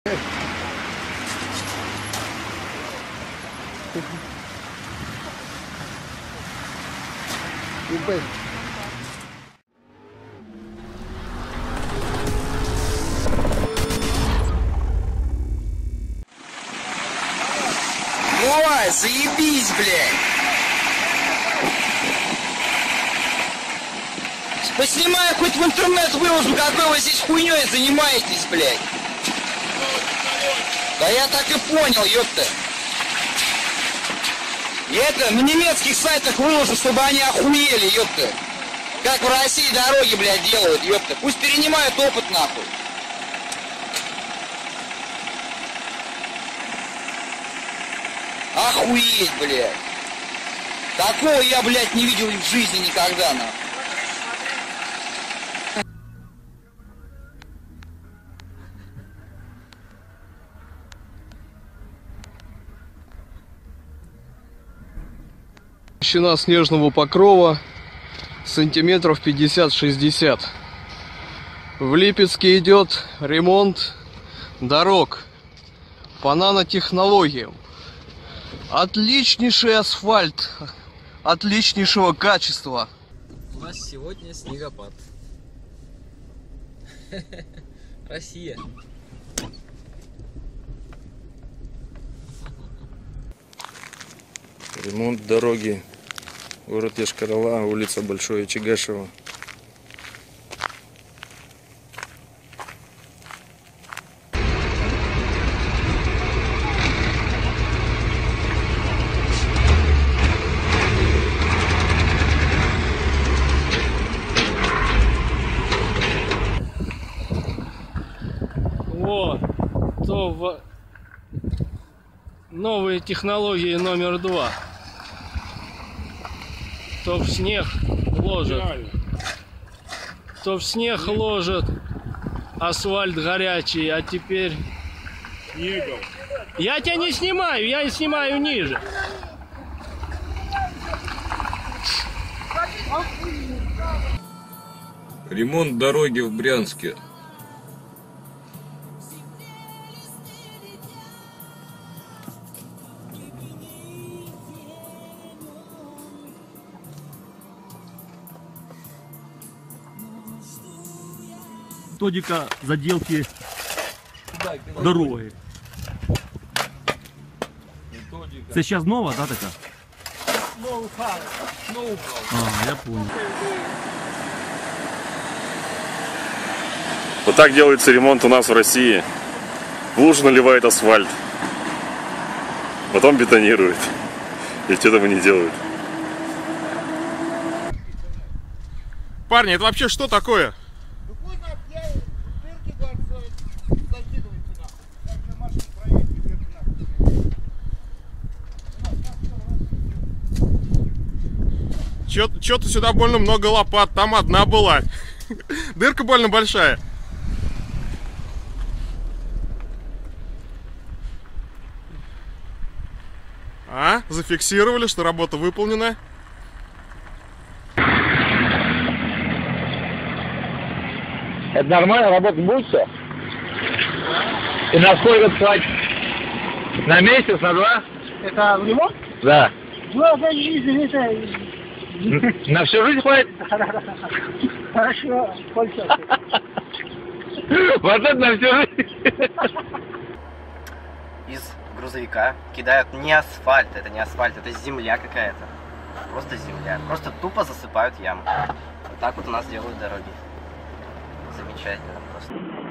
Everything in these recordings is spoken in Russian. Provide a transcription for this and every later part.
Ой, заебись, блядь! Поснимаю, хоть в интернет выложу, какой вы здесь хуйней занимаетесь, блядь! Да я так и понял, ёпта! И это на немецких сайтах выложу, чтобы они охуели, ёпта! Как в России дороги, блядь, делают, ёпта! Пусть перенимают опыт, нахуй! Охуеть, блядь! Такого я, блядь, не видел в жизни никогда, нахуй! Толщина снежного покрова сантиметров 50-60. В Липецке идет ремонт дорог по нанотехнологиям. Отличнейший асфальт, отличнейшего качества. У нас сегодня снегопад. Россия. Ремонт дороги. Город Йошкар-Ола, улица Большое Чегашево. О, то новые технологии номер 2. То в снег ложат, то в снег ложат асфальт горячий, а теперь... Снегом. Я тебя не снимаю, я снимаю ниже. Ремонт дороги в Брянске. Методика заделки дороги. Это сейчас нова, да, такая? А, я понял. Вот так делается ремонт у нас в России. В лужу наливает асфальт. Потом бетонирует. И что-то не делают. Парни, это вообще что такое? Что-то сюда больно много лопат, там одна была. Дырка больно большая. А, зафиксировали, что работа выполнена. Это нормально, работать будет все? И на сколько платить? На месяц, на 2? Это ремонт? Да. Да, жизнь, это... На всю жизнь хватит? Хорошо, сколько? Вот это на всю жизнь. Из грузовика кидают не асфальт, это не асфальт, это земля какая-то. Просто земля. Просто тупо засыпают яму. Вот так вот у нас делают дороги. Замечательно просто.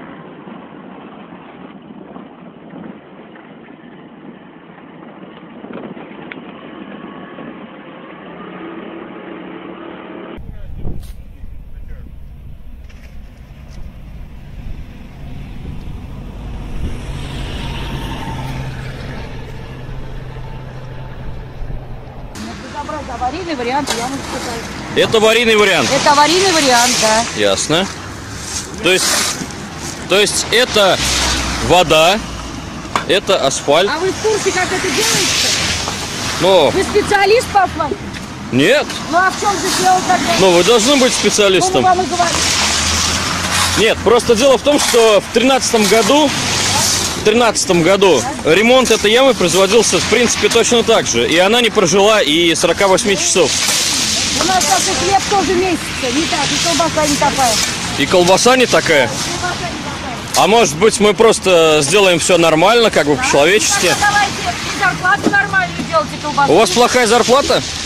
Аварийный вариант, я могу сказать. Это аварийный вариант. Это аварийный вариант, да. Ясно. То есть это вода, это асфальт. А вы в курсе, как это делается? Но Вы специалист по асфальту? нет. Ну а в чем же дело тогда? Но вы должны быть Ну, специалистом. мы вам и говорим. Нет, просто дело в том, что в 2013 году 2013 году ремонт этой ямы производился, в принципе, точно так же. И она не прожила и 48 часов. У нас так и хлеб тоже месяца, не так, и колбаса не такая. И колбаса не такая. Колбаса не такая. А может быть, мы просто сделаем все нормально, как бы по-человечески? Давайте и зарплату нормальную делайте, колбасу. У вас плохая зарплата?